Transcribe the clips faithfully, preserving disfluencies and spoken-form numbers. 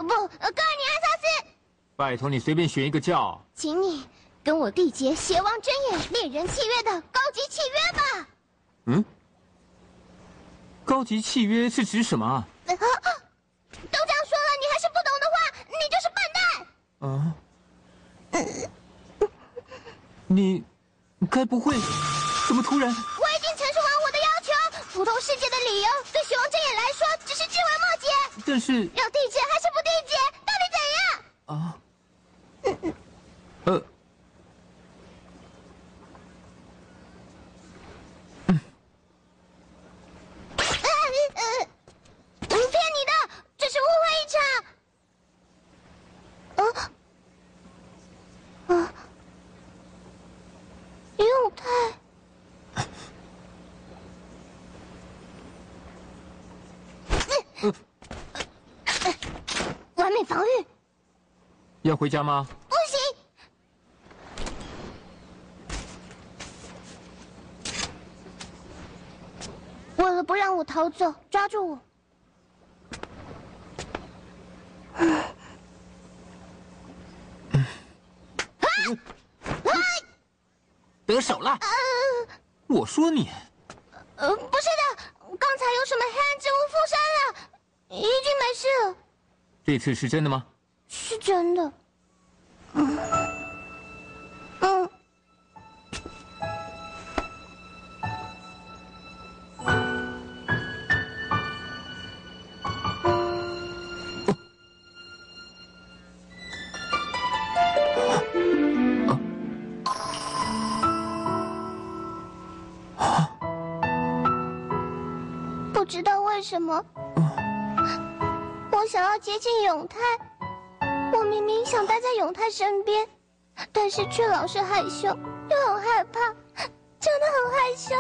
不，呃哥尼安萨斯。 拜托你随便选一个叫。 请你跟我缔结邪王真眼猎人契约的高级契约吧。 嗯？高级契约是指什么啊？ 啊都这样说了，你还是不懂的话，你就是笨蛋。 啊？你该不会怎么突然？ 我已经陈述完我的要求，普通世界的理由对邪王真眼来说只是枝微末节。 但是要缔结还是不缔结，到底怎样？ 啊？呃。 嗯。呃呃，骗你的，这是误会一场。啊？啊？永泰。 呃。 完美防御。 要回家吗？ 不行。为了不让我逃走，抓住我。 得手了。 呃， 我说你。 呃，不是的，刚才有什么黑暗之物附身了，已经没事了。 这次是真的吗？ 是真的。嗯。嗯。不知道为什么，我想要接近永泰。我明明想待在永泰身边，但是却老是害羞，又很害怕，真的很害羞，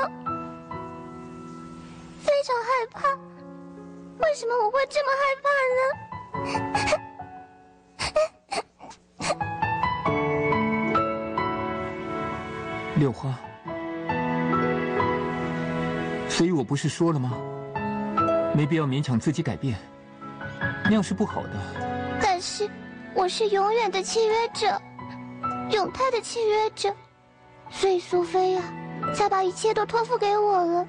非常害怕。为什么我会这么害怕呢？ 六花，所以我不是说了吗？没必要勉强自己改变，那样是不好的。 但是我是永远的契约者，永泰的契约者，所以苏菲亚才把一切都托付给我了。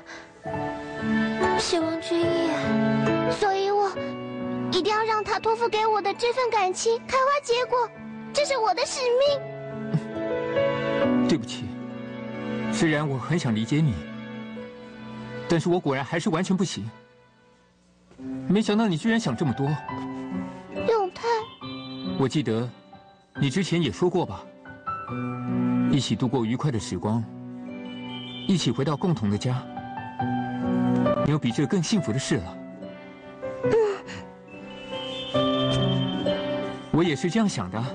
邪王君夜，所以我一定要让他托付给我的这份感情开花结果，这是我的使命。 对不起，虽然我很想理解你，但是我果然还是完全不行。没想到你居然想这么多。 永泰， 我记得你之前也说过吧，一起度过愉快的时光，一起回到共同的家，没有比这更幸福的事了。我也是这样想的。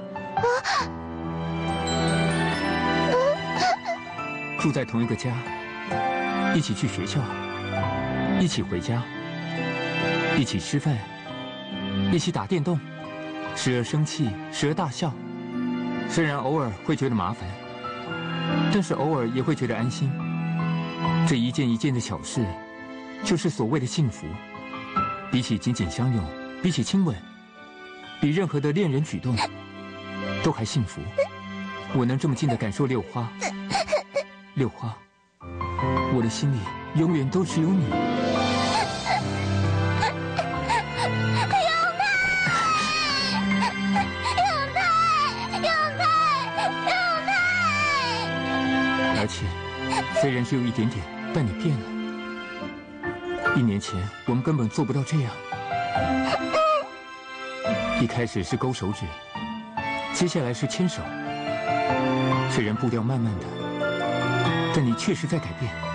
住在同一个家，一起去学校，一起回家，一起吃饭，一起打电动，时而生气，时而大笑。虽然偶尔会觉得麻烦，但是偶尔也会觉得安心。这一件一件的小事，就是所谓的幸福。比起紧紧相拥，比起亲吻，比任何的恋人举动，都还幸福。我能这么近的感受六花。六花，我的心里永远都只有你。而且，虽然只有一点点，但你变了。一年前，我们根本做不到这样。一开始是勾手指，接下来是牵手。虽然步调慢慢的，但你确实在改变。